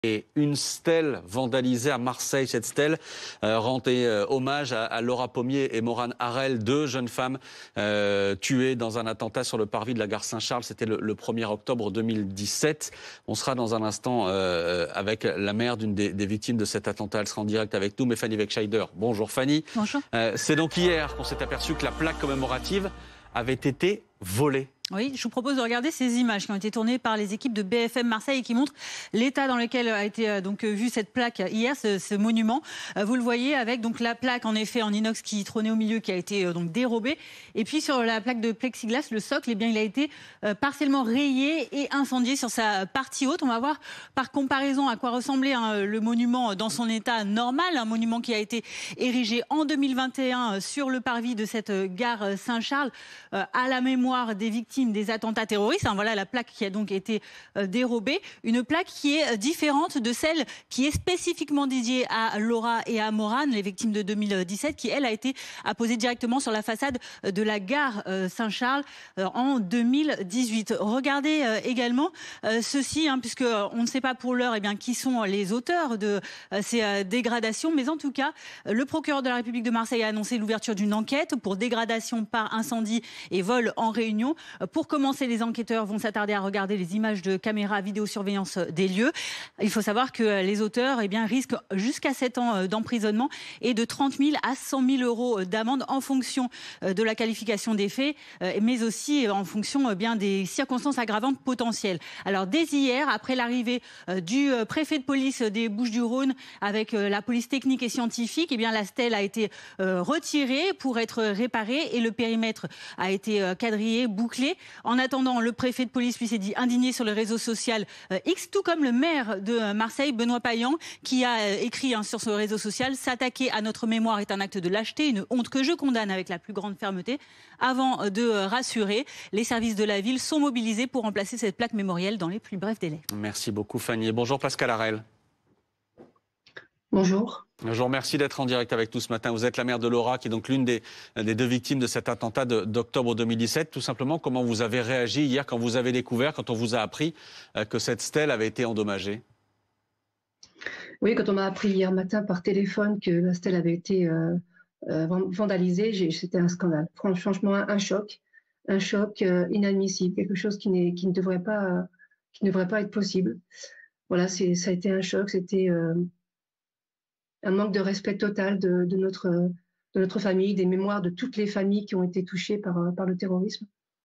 Et une stèle vandalisée à Marseille. Cette stèle rendait hommage à Laura Pommier et Maurane Harel, deux jeunes femmes tuées dans un attentat sur le parvis de la gare Saint-Charles. C'était le 1er octobre 2017. On sera dans un instant avec la mère d'une des victimes de cet attentat. Elle sera en direct avec nous, mais Fanny Weckscheider. Bonjour Fanny. Bonjour. C'est donc hier qu'on s'est aperçu que la plaque commémorative avait été volée. Oui, je vous propose de regarder ces images qui ont été tournées par les équipes de BFM Marseille et qui montrent l'état dans lequel a été vue cette plaque hier, ce monument. Vous le voyez avec donc la plaque en effet en inox qui trônait au milieu, qui a été donc dérobée. Et puis sur la plaque de plexiglas, le socle, eh bien, il a été partiellement rayé et incendié sur sa partie haute. On va voir par comparaison à quoi ressemblait le monument dans son état normal, un monument qui a été érigé en 2021 sur le parvis de cette gare Saint-Charles à la mémoire des victimes des attentats terroristes. Voilà la plaque qui a donc été dérobée. Une plaque qui est différente de celle qui est spécifiquement dédiée à Laura et à Maurane, les victimes de 2017, qui elle a été apposée directement sur la façade de la gare Saint-Charles en 2018. Regardez également ceci, puisque on ne sait pas pour l'heure qui sont les auteurs de ces dégradations, mais en tout cas, le procureur de la République de Marseille a annoncé l'ouverture d'une enquête pour dégradation par incendie et vol en réunion. Pour commencer, les enquêteurs vont s'attarder à regarder les images de caméras vidéosurveillance des lieux. Il faut savoir que les auteurs risquent jusqu'à 7 ans d'emprisonnement et de 30 000 à 100 000 euros d'amende en fonction de la qualification des faits, mais aussi en fonction des circonstances aggravantes potentielles. Alors dès hier, après l'arrivée du préfet de police des Bouches-du-Rhône avec la police technique et scientifique, la stèle a été retirée pour être réparée et le périmètre a été quadrillé, bouclé. En attendant, le préfet de police lui s'est dit indigné sur le réseau social X, tout comme le maire de Marseille, Benoît Payan, qui a écrit sur son réseau social: s'attaquer à notre mémoire est un acte de lâcheté, une honte que je condamne avec la plus grande fermeté. Avant de rassurer, les services de la ville sont mobilisés pour remplacer cette plaque mémorielle dans les plus brefs délais. Merci beaucoup Fanny. Bonjour Pascal Harel. Bonjour. Je vous remercie d'être en direct avec nous ce matin. Vous êtes la mère de Laura, qui est donc l'une des deux victimes de cet attentat d'octobre 2017. Tout simplement, comment vous avez réagi hier quand vous avez découvert, quand on vous a appris que cette stèle avait été endommagée? Oui, quand on m'a appris hier matin par téléphone que la stèle avait été vandalisée, c'était un scandale. Franchement, un choc inadmissible, quelque chose qui ne devrait pas être possible. Voilà, ça a été un choc, c'était un manque de respect total de notre famille, des mémoires de toutes les familles qui ont été touchées par le terrorisme.